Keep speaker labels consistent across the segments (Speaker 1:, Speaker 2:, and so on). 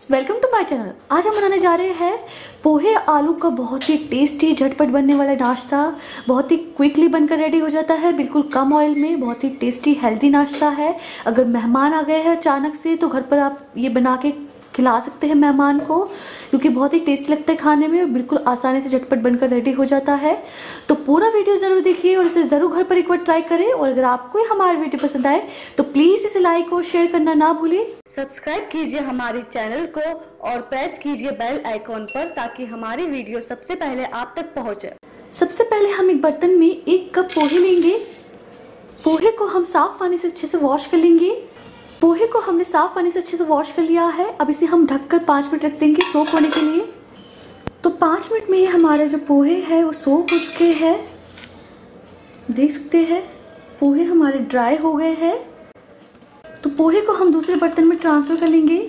Speaker 1: Welcome to my channel. आज हम बनाने जा रहे हैं पोहे आलू का बहुत ही टेस्टी झटपट बनने वाला नाश्ता। बहुत ही क्विकली बनकर रेडी हो जाता है, बिल्कुल कम ऑयल में। बहुत ही टेस्टी हेल्दी नाश्ता है। अगर मेहमान आ गए हैं अचानक से तो घर पर आप ये बना के खिला सकते हैं मेहमान को, क्योंकि बहुत ही टेस्टी लगता है खाने में। बिल्कुल आसानी से झटपट बनकर रेडी हो जाता है। तो पूरा वीडियो ज़रूर देखिए और इसे ज़रूर घर पर एक बार ट्राई करें। और अगर आपको हमारा वीडियो पसंद आए तो प्लीज़ इसे लाइक और शेयर करना ना भूलें।
Speaker 2: सब्सक्राइब कीजिए हमारे चैनल को और प्रेस कीजिए बेल आइकॉन पर, ताकि हमारी वीडियो सबसे पहले आप तक पहुंचे।
Speaker 1: सबसे पहले हम एक बर्तन में 1 कप पोहे लेंगे। पोहे को हम साफ पानी से अच्छे से वॉश कर लेंगे। पोहे को हमने साफ पानी से अच्छे से वॉश कर लिया है। अब इसे हम ढककर 5 मिनट रख देंगे सोक होने के लिए। तो 5 मिनट में हमारे जो पोहे हैं वो सोक हो चुके हैं। देख सकते हैं पोहे हमारे ड्राई हो गए हैं। तो पोहे को हम दूसरे बर्तन में ट्रांसफर कर लेंगे।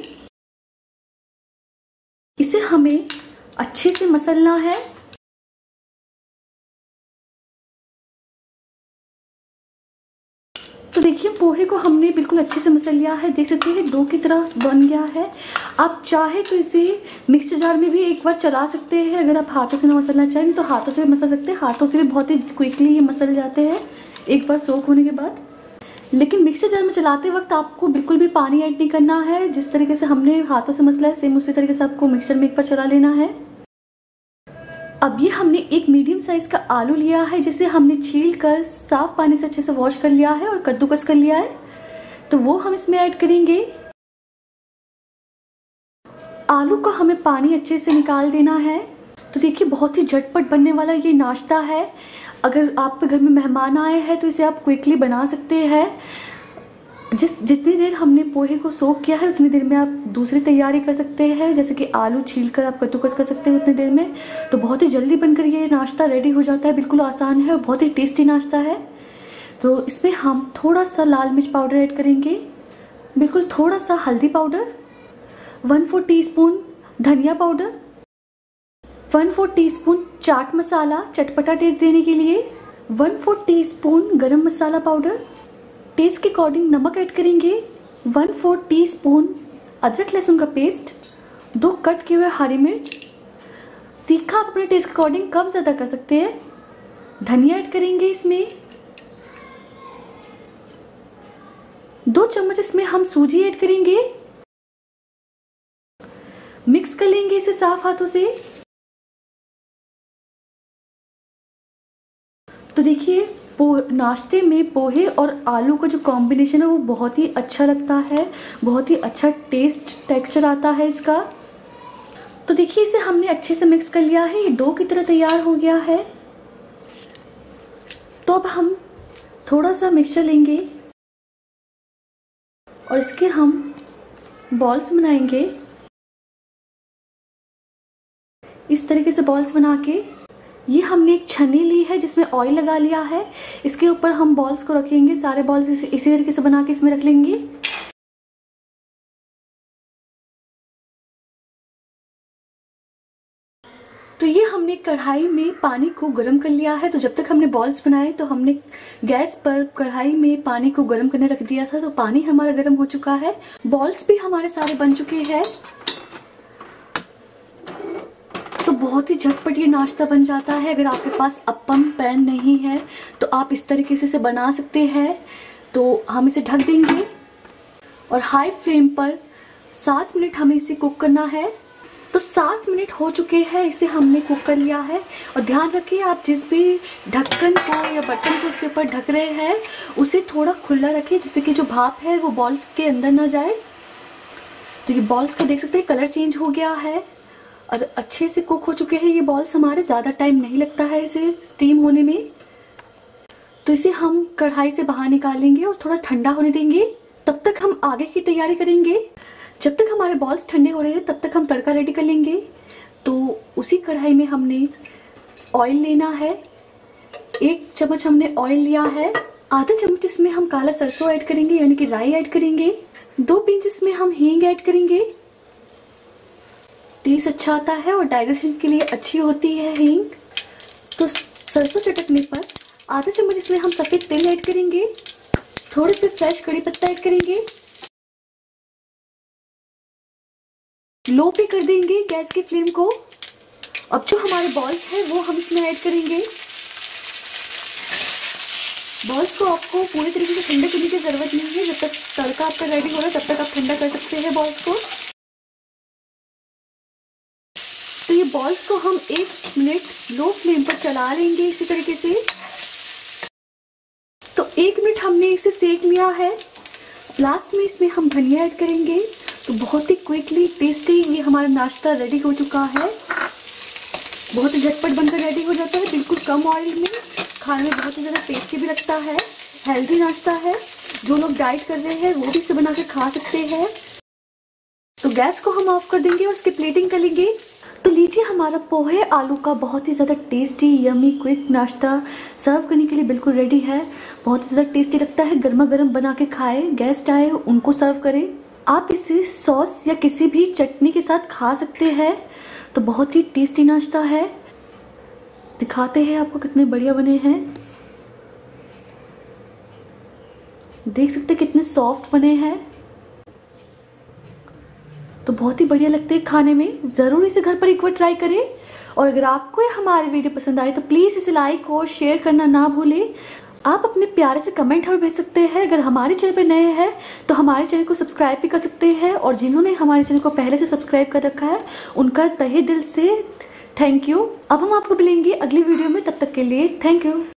Speaker 1: इसे हमें अच्छे से मसलना है। तो देखिए पोहे को हमने बिल्कुल अच्छे से मसल लिया है। देख सकते हैं डो की तरह बन गया है। आप चाहे तो इसे मिक्सर जार में भी एक बार चला सकते हैं। अगर आप हाथों से ना मसलना चाहें तो हाथों से भी मसल सकते हैं। हाथों से भी बहुत ही क्विकली ये मसल जाते हैं एक बार सोक होने के बाद। लेकिन मिक्सर जार में चलाते वक्त आपको बिल्कुल भी पानी ऐड नहीं करना है। जिस तरीके से हमने हाथों से मसला है सेम उसी तरीके से आपको मिक्सर में एक बार चला लेना है। अब ये हमने एक मीडियम साइज का आलू लिया है, जिसे हमने छील कर साफ पानी से अच्छे से वॉश कर लिया है और कद्दूकस कर लिया है। तो वो हम इसमें ऐड करेंगे। आलू का हमें पानी अच्छे से निकाल देना है। तो देखिए बहुत ही झटपट बनने वाला ये नाश्ता है। अगर आपके घर में मेहमान आए हैं तो इसे आप क्विकली बना सकते हैं। जितनी देर हमने पोहे को सोक किया है उतनी देर में आप दूसरी तैयारी कर सकते हैं, जैसे कि आलू छीलकर आप कद्दूकस कर सकते हैं उतनी देर में। तो बहुत ही जल्दी बनकर ये नाश्ता रेडी हो जाता है। बिल्कुल आसान है और बहुत ही टेस्टी नाश्ता है। तो इसमें हम थोड़ा सा लाल मिर्च पाउडर ऐड करेंगे, बिल्कुल थोड़ा सा हल्दी पाउडर, 1/4 टीस्पून धनिया पाउडर, 1/4 टीस्पून चाट मसाला चटपटा टेस्ट देने के लिए, 1/4 टीस्पून गरम मसाला पाउडर, टेस्ट के अकॉर्डिंग नमक ऐड करेंगे, 1/4 टीस्पून अदरक लहसुन का पेस्ट, 2 कट किए हुए हरी मिर्च। तीखा आप अपने टेस्ट के अकॉर्डिंग कम ज़्यादा कर सकते हैं। धनिया ऐड करेंगे इसमें। 2 चम्मच इसमें हम सूजी ऐड करेंगे। मिक्स कर लेंगे इसे साफ हाथों से। तो देखिए नाश्ते में पोहे और आलू का जो कॉम्बिनेशन है वो बहुत ही अच्छा लगता है। बहुत ही अच्छा टेक्सचर आता है इसका। तो देखिए इसे हमने अच्छे से मिक्स कर लिया है। ये डो की तरह तैयार हो गया है। तो अब हम थोड़ा सा मिक्सचर लेंगे और इसके हम बॉल्स बनाएंगे। इस तरीके से बॉल्स बना के ये हमने एक छन्नी ली है जिसमें ऑयल लगा लिया है। इसके ऊपर हम बॉल्स को रखेंगे। सारे बॉल्स इसी तरीके से बना के इसमें रख लेंगे। तो ये हमने कढ़ाई में पानी को गर्म कर लिया है। तो जब तक हमने बॉल्स बनाए तो हमने गैस पर कढ़ाई में पानी को गर्म करने रख दिया था। तो पानी हमारा गर्म हो चुका है। बॉल्स भी हमारे सारे बन चुके हैं। तो बहुत ही झटपट ये नाश्ता बन जाता है। अगर आपके पास अप्पम पैन नहीं है तो आप इस तरीके से इसे बना सकते हैं। तो हम इसे ढक देंगे और हाई फ्लेम पर 7 मिनट हमें इसे कुक करना है। तो 7 मिनट हो चुके हैं, इसे हमने कुक कर लिया है। और ध्यान रखिए आप जिस भी ढक्कन को या बर्तन को इसके ऊपर ढक रहे हैं उसे थोड़ा खुला रखिए, जिससे कि जो भाप है वो बॉल्स के अंदर ना जाए। तो ये बॉल्स का देख सकते हैं कलर चेंज हो गया है और अच्छे से कुक हो चुके हैं ये बॉल्स। हमारे ज़्यादा टाइम नहीं लगता है इसे स्टीम होने में। तो इसे हम कढ़ाई से बाहर निकालेंगे और थोड़ा ठंडा होने देंगे। तब तक हम आगे की तैयारी करेंगे। जब तक हमारे बॉल्स ठंडे हो रहे हैं तब तक हम तड़का रेडी कर लेंगे। तो उसी कढ़ाई में हमने ऑयल लेना है। 1 चम्मच हमने ऑयल लिया है। आधा चम्मच इसमें हम काला सरसों ऐड करेंगे, यानी कि राई ऐड करेंगे। 2 पिंच इसमें हम हींग ऐड करेंगे। टेस्ट अच्छा आता है और डाइजेशन के लिए अच्छी होती है हींग। तो सरसों चटकने पर आधा चम्मच इसमें हम सफ़ेद तेल ऐड करेंगे। थोड़े से फ्रेश कड़ी पत्ता ऐड करेंगे। लो पे कर देंगे गैस की फ्लेम को। अब जो हमारे बॉल्स हैं वो हम इसमें ऐड करेंगे। बॉल्स को आपको पूरी तरीके से ठंडा करने की ज़रूरत नहीं है। जब तक तड़का आपका रेडी हो रहा है तब तक आप ठंडा कर सकते हैं बॉल्स को। तो ये बॉल्स को हम 1 मिनट लो फ्लेम पर चला लेंगे इसी तरीके से। तो 1 मिनट हमने इसे सेक लिया है। लास्ट में इसमें हम धनिया ऐड करेंगे। तो बहुत ही क्विकली टेस्टी ये हमारा नाश्ता रेडी हो चुका है। बहुत ही झटपट बनकर रेडी हो जाता है, बिल्कुल कम ऑयल में। खाने में बहुत ही ज़्यादा टेस्टी भी लगता है, हेल्दी नाश्ता है। जो लोग डाइट कर रहे हैं वो भी इसे बना कर खा सकते हैं। तो गैस को हम ऑफ कर देंगे और इसकी प्लेटिंग कर लेंगे। तो लीजिए हमारा पोहे आलू का बहुत ही ज़्यादा टेस्टी यमी क्विक नाश्ता सर्व करने के लिए बिल्कुल रेडी है। बहुत ही ज़्यादा टेस्टी लगता है। गर्मा गर्म बना के खाएं, गेस्ट आए उनको सर्व करें। आप इसे सॉस या किसी भी चटनी के साथ खा सकते हैं। तो बहुत ही टेस्टी नाश्ता है। दिखाते हैं आपको कितने बढ़िया बने हैं। देख सकते हैं कितने सॉफ्ट बने हैं। तो बहुत ही बढ़िया लगते हैं खाने में। ज़रूर इसे घर पर एक बार ट्राई करें। और अगर आपको हमारी वीडियो पसंद आए तो प्लीज़ इसे लाइक और शेयर करना ना भूलें। आप अपने प्यारे से कमेंट हमें भेज सकते हैं। अगर हमारे चैनल पर नए हैं तो हमारे चैनल को सब्सक्राइब भी कर सकते हैं। और जिन्होंने हमारे चैनल को पहले से सब्सक्राइब कर रखा है उनका तहे दिल से थैंक यू। अब हम आपको मिलेंगे अगली वीडियो में, तब तक के लिए थैंक यू।